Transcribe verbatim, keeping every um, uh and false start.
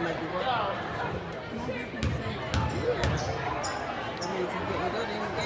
might be working. That means he's getting good in.